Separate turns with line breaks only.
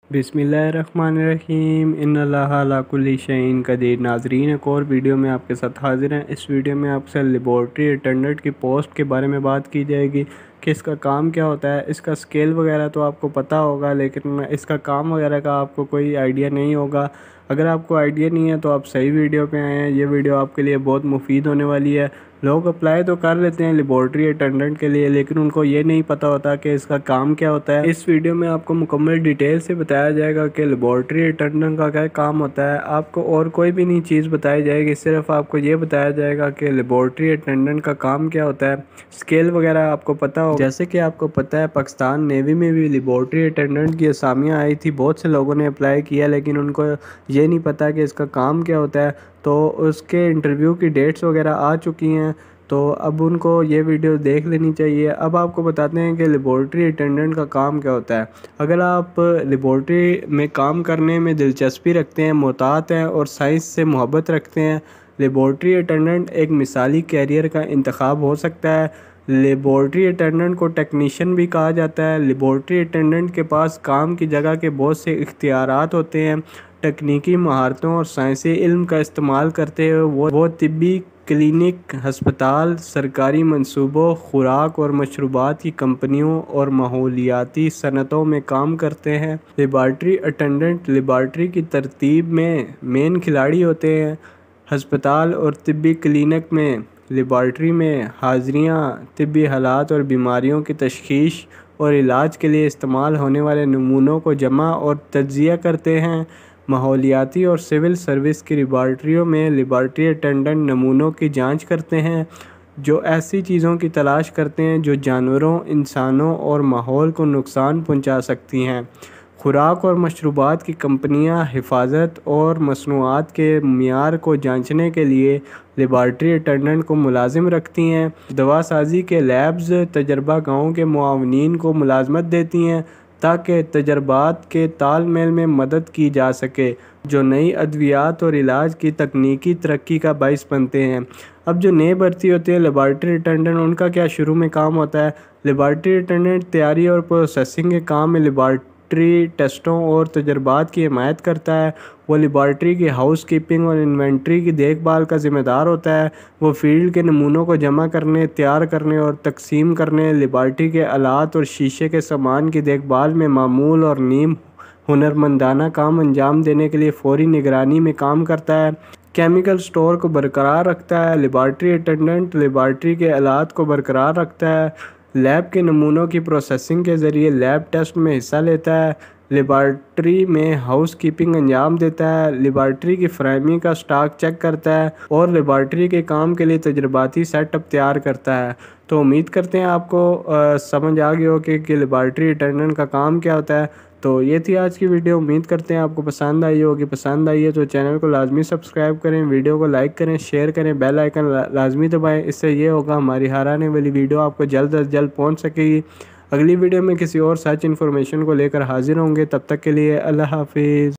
बिस्मिल्लाहिर्रहमानिर्रहीम इन्नल्लाह अला कुल्लि शैइन क़दीर। नाज़रीन, एक और वीडियो में आपके साथ हाज़िर हैं। इस वीडियो में आपसे लेबॉर्ट्री अटेंडेंट की पोस्ट के बारे में बात की जाएगी कि इसका काम क्या होता है। इसका स्केल वगैरह तो आपको पता होगा, लेकिन इसका काम वगैरह का आपको कोई आइडिया नहीं होगा। अगर आपको आइडिया नहीं है तो आप सही वीडियो पे आए हैं। ये वीडियो आपके लिए बहुत मुफीद होने वाली है। लोग अप्लाई तो कर लेते हैं लेबॉर्ट्री अटेंडेंट के लिए, लेकिन उनको ये नहीं पता होता कि इसका काम क्या होता है। इस वीडियो में आपको मुकम्मल डिटेल से बताया जाएगा कि लेबॉर्ट्री अटेंडेंट का क्या काम होता है। आपको और कोई भी नहीं चीज़ बताई जाएगी, सिर्फ आपको ये बताया जाएगा कि लेबॉर्ट्री अटेंडेंट का काम क्या होता है। स्केल वगैरह आपको पता हो, जैसे कि आपको पता है पाकिस्तान नेवी में भी लेबॉर्ट्री अटेंडेंट की असामियाँ आई थी। बहुत से लोगों ने अप्लाई किया, लेकिन उनको ये नहीं पता कि इसका काम क्या होता है। तो उसके इंटरव्यू की डेट्स वगैरह आ चुकी हैं, तो अब उनको ये वीडियो देख लेनी चाहिए। अब आपको बताते हैं कि लेबॉर्ट्री अटेंडेंट का काम क्या होता है। अगर आप लेबॉर्ट्री में काम करने में दिलचस्पी रखते हैं, मोहतात हैं और साइंस से मोहब्बत रखते हैं, लेबॉर्ट्री अटेंडेंट एक मिसाली कैरियर का इंतखाब हो सकता है। लेबॉर्ट्री अटेंडेंट को टेक्नीशियन भी कहा जाता है। लेबॉर्ट्री अटेंडेंट के पास काम की जगह के बहुत से इख्तियारात होते हैं। तकनीकी महारतों और साइंसी इल्म का इस्तेमाल करते हुए वो तिब्बी क्लिनिक, हस्पताल, सरकारी मंसूबों, खुराक और मशरूबात की कंपनियों और माहौलियाती सनतों में काम करते हैं। लेबॉर्ट्री अटेंडेंट लेबॉर्ट्री की तरतीब में मेन खिलाड़ी होते हैं। हस्पताल और तिब्बी क्लिनिक में लेबॉर्ट्री में हाज़िरियाँ तिब्बी हालात और बीमारियों की तशख़ीस और इलाज के लिए इस्तेमाल होने वाले नमूनों को जमा और तज्ज़िया करते हैं। माहौलियाती और सिविल सर्विस की लेबॉर्ट्रियों में लेबॉर्ट्री अटेंडेंट नमूनों की जांच करते हैं, जो ऐसी चीज़ों की तलाश करते हैं जो जानवरों, इंसानों और माहौल को नुकसान पहुंचा सकती हैं। खुराक और मशरूबात की कंपनियां हिफाजत और मसनूआत के मियार को जांचने के लिए लेबॉर्ट्री अटेंडेंट को मुलाजिम रखती हैं। दवा साजी के लैब्स तजर्बा गाहों के मुआवनीन को मुलाजमत देती हैं, ताकि तजर्बात के तालमेल में मदद की जा सके, जो नई अद्वियात और इलाज की तकनीकी तरक्की का बाइस बनते हैं। अब जो नए भर्ती होते हैं लेबॉर्ट्री अटेंडेंट, उनका क्या शुरू में काम होता है। लेबॉर्ट्री अटेंडेंट तैयारी और प्रोसेसिंग के काम में लेबॉर्ट्री टेस्टों और तजर्बात की हिमायत करता है। वो लेबॉर्ट्री की हाउस कीपिंग और इन्वेंट्री की देखभाल का ज़िम्मेदार होता है। वो फील्ड के नमूनों को जमा करने, तैयार करने और तकसीम करने, लेबॉर्ट्री के आलात और शीशे के सामान की देखभाल में मामूल और नीम हुनरमंदाना काम अंजाम देने के लिए फौरी निगरानी में काम करता है। केमिकल स्टोर को बरकरार रखता है। लेबॉर्ट्री अटेंडेंट लेबॉर्ट्री के आलात को बरकरार रखता है। लैब के नमूनों की प्रोसेसिंग के ज़रिए लैब टेस्ट में हिस्सा लेता है। लेबॉर्ट्री में हाउस कीपिंग अंजाम देता है। लेबॉर्ट्री की फ्राहमी का स्टॉक चेक करता है और लेबॉर्ट्री के काम के लिए तजर्बाती सेटअप तैयार करता है। तो उम्मीद करते हैं आपको समझ आ गया हो कि लेबॉर्ट्री अटेंडेंट का काम क्या होता है। तो ये थी आज की वीडियो। उम्मीद करते हैं आपको पसंद आई होगी। पसंद आई है तो चैनल को लाजमी सब्सक्राइब करें, वीडियो को लाइक करें, शेयर करें, बेल आइकन लाजमी दबाएं। इससे ये होगा हमारी हर आने वाली वीडियो आपको जल्द अज जल्द पहुंच सकेगी। अगली वीडियो में किसी और सच इन्फॉर्मेशन को लेकर हाजिर होंगे। तब तक के लिए अल्लाह हाफिज़।